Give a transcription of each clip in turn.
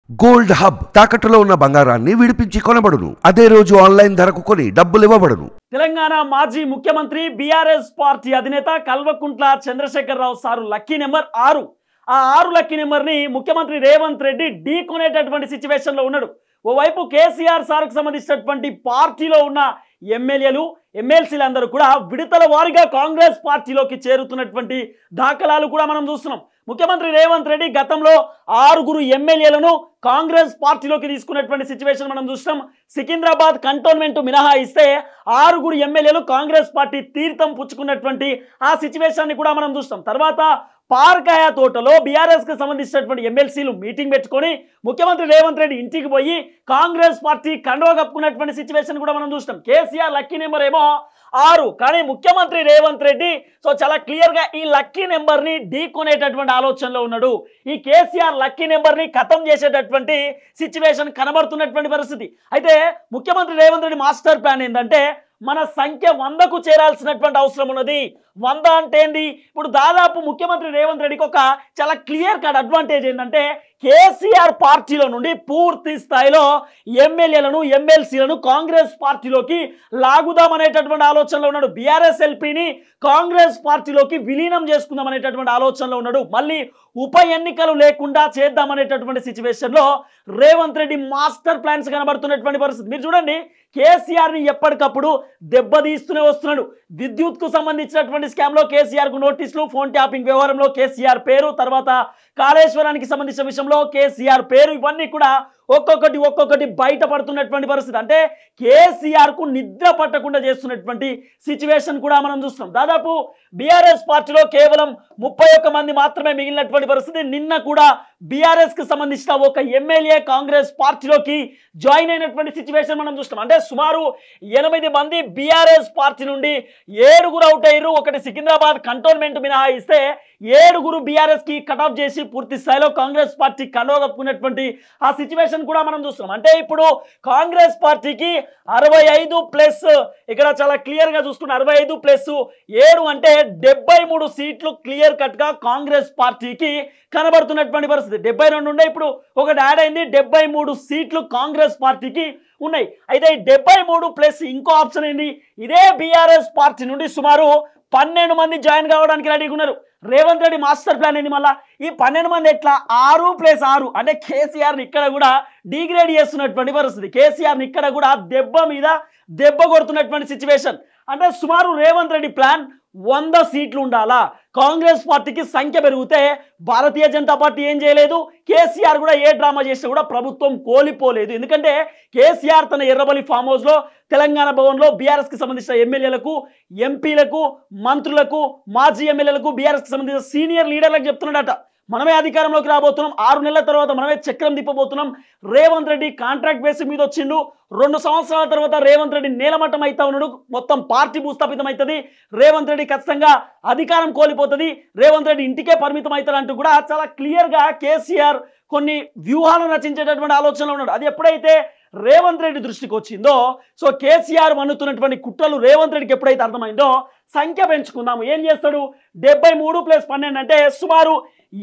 Gold hub తాకట్టులో ఉన్న బంగారాన్ని విడిపించి కొనబడును. అదే రోజు ఆన్లైన్ ధరకు కొని డబ్బులు ఇవ్వబడును. తెలంగాణ మాజీ ముఖ్యమంత్రి బీఆర్ఎస్ పార్టీ అధినేత Kalvakuntla Chandrasekhar Rao sir lucky number 6. ఆ 6 లక్కీ నెంబర్ ని ముఖ్యమంత్రి రేవంత్ రెడ్డి ఢీ కొనేటటువంటి సిచ్యువేషన్ లో ఉన్నాడు. ఓవైపు కేసీఆర్ సార్కు సంబంధించినటువంటి పార్టీలో ఉన్న ఎమ్మెల్యేలు ఎమ్మెల్సీలు అందరూ కూడా విడతల వారీగా కాంగ్రెస్ పార్టీలోకి చేరుతున్నటువంటి దాఖలాలు కూడా మనం చూస్తున్నాం. ముఖ్యమంత్రి రేవంత్ రెడ్డి గతంలో 6 ఎమ్మెల్యేలను కాంగ్రెస్ పార్టీలోకి తీసుకున్నటువంటి సిచ్యువేషన్ మనం చూస్తాం. సికింద్రాబాద్ కంటోన్మెంట్ మినహాయిస్తే 6 ఎమ్మెల్యేలు కాంగ్రెస్ పార్టీ తీర్థం పుచ్చుకున్నటువంటి ఆ సిచ్యువేషన్ ని కూడా మనం చూస్తాం. తర్వాత పార్కాయ తోటలో బీఆర్ఎస్ కి సంబంధించినటువంటి ఎమ్మెల్సీలు మీటింగ్ పెట్టుకొని ముఖ్యమంత్రి రేవంత్ రెడ్డి ఇంటికి పోయి కాంగ్రెస్ పార్టీ కండువా కప్పుకున్నటువంటి సిచ్యువేషన్ కూడా మనం చూస్తాం. కేసీఆర్ లక్కీ నెంబర్ ఏమో 6, కానీ ముఖ్యమంత్రి రేవంత్ రెడ్డి చాలా క్లియర్ గా ఈ లక్కీ నెంబర్ ని ఢీ కొనేటటువంటి ఆలోచనలో ఉన్నాడు. ఈ కేసీఆర్ లక్కీ నెంబర్ ని ఖతం చేసేటటువంటి సిచ్యువేషన్ కనబడుతున్నటువంటి పరిస్థితి. అయితే ముఖ్యమంత్రి రేవంత్ రెడ్డి మాస్టర్ ప్లాన్ ఏంటంటే మన సంఖ్య 100కు చేరాల్సినటువంటి అవసరం ఉన్నది. 100 అంటే ఏంది? ఇప్పుడు దాదాపు ముఖ్యమంత్రి రేవంత్ రెడ్డికి ఒక చాలా క్లియర్ కట్ అడ్వాంటేజ్ ఏంటంటే కేసీఆర్ పార్టీలో నుండి పూర్తి స్థాయిలో ఎమ్మెల్యేలను ఎమ్మెల్సీలను కాంగ్రెస్ పార్టీలోకి లాగుదామనేటటువంటి ఆలోచనలో ఉన్నాడు. బీఆర్ఎస్ ఎల్పీని కాంగ్రెస్ పార్టీలోకి విలీనం చేసుకుందాం అనేటటువంటి ఆలోచనలో ఉన్నాడు. మళ్ళీ ఉప ఎన్నికలు లేకుండా చేద్దామనేటటువంటి సిచ్యువేషన్ లో రేవంత్ రెడ్డి మాస్టర్ ప్లాన్స్ కనబడుతున్నటువంటి పరిస్థితి. మీరు చూడండి, కేసీఆర్ ని ఎప్పటికప్పుడు దెబ్బతీస్తూనే వస్తున్నాడు. విద్యుత్ కు సంబంధించినటువంటి స్కామ్ లో కేసీఆర్ కు నోటీసులు, ఫోన్ ట్యాపింగ్ వ్యవహారంలో కేసీఆర్ పేరు, తర్వాత కాళేశ్వరానికి సంబంధించిన విషయంలో కేసీఆర్ పేరు, ఇవన్నీ కూడా ఒక్కొక్కటి బయటపడుతున్నటువంటి పరిస్థితి. అంటే కేసీఆర్ కు నిద్ర పట్టకుండా చేస్తున్నటువంటి సిచ్యువేషన్ కూడా మనం చూస్తున్నాం. దాదాపు బీఆర్ఎస్ పార్టీలో కేవలం 31 మంది మాత్రమే మిగిలినటువంటి పరిస్థితి. నిన్న కూడా బీఆర్ఎస్ కి సంబంధించిన ఒక ఎమ్మెల్యే కాంగ్రెస్ పార్టీలోకి జాయిన్ అయినటువంటి సిచ్యువేషన్ మనం చూస్తాం. అంటే సుమారు 8 మంది బీఆర్ఎస్ పార్టీ నుండి 7 అవుట్ అయ్యారు. ఒకటి సికింద్రాబాద్ కంటోన్మెంట్ మినహాయిస్తే 7 బీఆర్ఎస్ కి కటాఫ్ చేసి పూర్తి స్థాయిలో కాంగ్రెస్ పార్టీ కండువా కప్పుకున్నటువంటి ఆ సిచ్యువేషన్ కూడా మనం చూస్తున్నాం. అంటే ఇప్పుడు కాంగ్రెస్ పార్టీకి 65+, ఇక్కడ చాలా క్లియర్ గా చూసుకున్న 65+7 అంటే 73 సీట్లు క్లియర్ కట్ గా కాంగ్రెస్ పార్టీకి కనబడుతున్నటువంటి పరిస్థితి. 72 ఉండే, ఇప్పుడు ఒకటి యాడ్ అయింది, 73 సీట్లు కాంగ్రెస్ పార్టీకి ఉన్నాయి. అయితే 73+ ఇంకో ఆప్షన్ ఏంది? ఇదే బీఆర్ఎస్ పార్టీ నుండి సుమారు 12 మంది జాయిన్ కావడానికి రెడీగా ఉన్నారు. రేవంత్ రెడ్డి మాస్టర్ ప్లాన్ ఏంది? మళ్ళా ఈ 12 మంది ఎట్లా? 6+6 అంటే కేసీఆర్ని ఇక్కడ కూడా డిగ్రేడ్ చేస్తున్నటువంటి పరిస్థితి. కేసీఆర్ని ఇక్కడ కూడా దెబ్బ మీద దెబ్బ కొడుతున్నటువంటి సిచ్యువేషన్. అంటే సుమారు రేవంత్ రెడ్డి ప్లాన్ 100 సీట్లు ఉండాలా. కాంగ్రెస్ పార్టీకి సంఖ్య పెరిగితే భారతీయ జనతా పార్టీ ఏం చేయలేదు, కేసీఆర్ కూడా ఏ డ్రామా చేసినా కూడా ప్రభుత్వం కోల్పోలేదు. ఎందుకంటే కేసీఆర్ తన ఎర్రబలి ఫామ్ హౌస్ లో తెలంగాణ భవన్ లో బీఆర్ఎస్ కి సంబంధించిన ఎమ్మెల్యేలకు, ఎంపీలకు, మంత్రులకు, మాజీ ఎమ్మెల్యేలకు, బీఆర్ఎస్ కి సంబంధించిన సీనియర్ లీడర్లకు చెప్తున్నాడట, మనమే అధికారంలోకి రాబోతున్నాం, 6 నెలల తర్వాత మనమే చక్రం తిప్పబోతున్నాం. రేవంత్ రెడ్డి కాంట్రాక్ట్ బేస్ మీద వచ్చిండు. 2 సంవత్సరాల తర్వాత రేవంత్ రెడ్డి నేలమట్టం అవుతా ఉన్నాడు. మొత్తం పార్టీ భూస్థాపితం అవుతుంది. రేవంత్ రెడ్డి ఖచ్చితంగా అధికారం కోల్పోతుంది. రేవంత్ రెడ్డి ఇంటికే పరిమితం అవుతాడు అంటూ కూడా చాలా క్లియర్ గా కేసీఆర్ కొన్ని వ్యూహాలను రచించేటటువంటి ఆలోచనలో ఉన్నాడు. అది ఎప్పుడైతే రేవంత్ రెడ్డి దృష్టికి వచ్చిందో, కేసీఆర్ మన్నుతున్నటువంటి కుట్రలు రేవంత్ రెడ్డికి ఎప్పుడైతే అర్థమైందో, సంఖ్య పెంచుకుందాము. ఏం చేస్తాడు? 73+12 అంటే సుమారు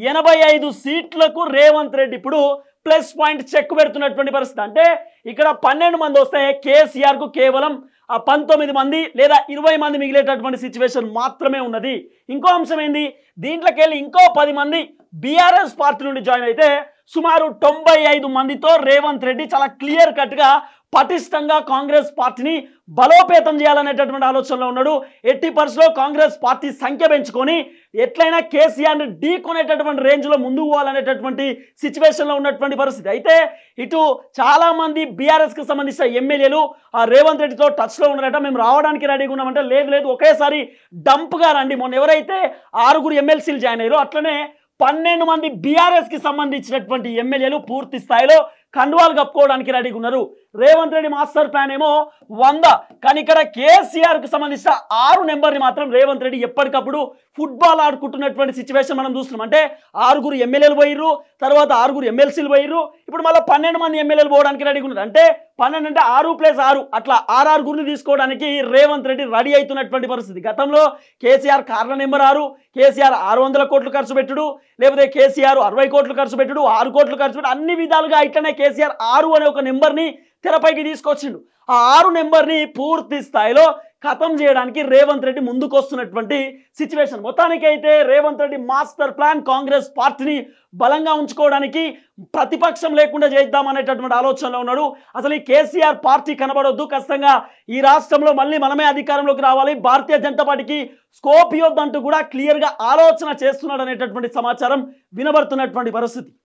85 సీట్లకు రేవంత్ రెడ్డి ఇప్పుడు ప్లస్ పాయింట్ చెక్ పెడుతున్నటువంటి పరిస్థితి. అంటే ఇక్కడ 12 మంది వస్తే కేసీఆర్ కు కేవలం 19 మంది లేదా 20 మంది మిగిలేటటువంటి సిచ్యువేషన్ మాత్రమే ఉన్నది. ఇంకో అంశం ఏంది? దీంట్లోకి వెళ్ళి ఇంకో 10 మంది బీఆర్ఎస్ పార్టీ నుండి జాయిన్ అయితే సుమారు 95 మందితో రేవంత్ రెడ్డి చాలా క్లియర్ కట్ గా పటిష్టంగా కాంగ్రెస్ పార్టీని బలోపేతం చేయాలనేటటువంటి ఆలోచనలో ఉన్నాడు. 80% లో కాంగ్రెస్ పార్టీ సంఖ్య పెంచుకొని ఎట్లయినా కేసీఆర్ ని ఢీ కొనేటటువంటి రేంజ్ లో ముందుకు పోవాలనేటటువంటి సిచ్యువేషన్ లో ఉన్నటువంటి పరిస్థితి. అయితే ఇటు చాలా మంది బీఆర్ఎస్ కి సంబంధించిన ఎమ్మెల్యేలు రేవంత్ రెడ్డితో టచ్ లో ఉన్నారట. మేము రావడానికి రెడీగా ఉన్నామంటే లేదు ఒకేసారి డంప్ గా రండి. మొన్న ఎవరైతే 6 ఎమ్మెల్సీలు జాయిన్ అయ్యారో అట్లనే 12 మంది బీఆర్ఎస్ కి సంబంధించినటువంటి ఎమ్మెల్యేలు పూర్తి స్థాయిలో కండువాలు కప్పుకోవడానికి రెడీగా ఉన్నారు. రేవంత్ రెడ్డి మాస్టర్ ప్లాన్ ఏమో 100. కానీ ఇక్కడ కేసీఆర్ కు సంబంధించిన 6 నెంబర్ని మాత్రం రేవంత్ రెడ్డి ఎప్పటికప్పుడు ఫుట్బాల్ ఆడుకుంటున్నటువంటి సిచ్యువేషన్ మనం చూస్తున్నాం. అంటే 6 ఎమ్మెల్యేలు పోయిర్రు, తర్వాత 6 ఎమ్మెల్సీలు పోయిర్రు, ఇప్పుడు మళ్ళీ 12 మంది ఎమ్మెల్యేలు పోవడానికి రెడీగా ఉన్నారు. అంటే 12 అంటే 6+6 అట్లా 6 తీసుకోవడానికి రేవంత్ రెడ్డి రెడీ అవుతున్నటువంటి పరిస్థితి. గతంలో కేసీఆర్ కార్ల నెంబర్ 6, కేసీఆర్ 600 కోట్లు ఖర్చు పెట్టుడు, లేకపోతే కేసీఆర్ 60 కోట్లు ఖర్చు పెట్టుడు, 6 కోట్లు ఖర్చు పెట్టు, అన్ని విధాలుగా ఇట్లనే కేసీఆర్ 6 అనే ఒక నెంబర్ని తెరపైకి తీసుకొచ్చిండు. ఆ 6 నెంబర్ని పూర్తి స్థాయిలో ఖతం చేయడానికి రేవంత్ రెడ్డి ముందుకు వస్తున్నటువంటి సిచ్యువేషన్. మొత్తానికైతే రేవంత్ రెడ్డి మాస్టర్ ప్లాన్ కాంగ్రెస్ పార్టీని బలంగా ఉంచుకోవడానికి, ప్రతిపక్షం లేకుండా చేద్దామనేటటువంటి ఆలోచనలో ఉన్నాడు. అసలు ఈ కేసీఆర్ పార్టీ కనబడొద్దు, ఖచ్చితంగా ఈ రాష్ట్రంలో మళ్ళీ మనమే అధికారంలోకి రావాలి, భారతీయ జనతా పార్టీకి స్కోప్ ఇవ్వద్దంటూ కూడా క్లియర్గా ఆలోచన చేస్తున్నాడు అనేటటువంటి సమాచారం వినబడుతున్నటువంటి పరిస్థితి.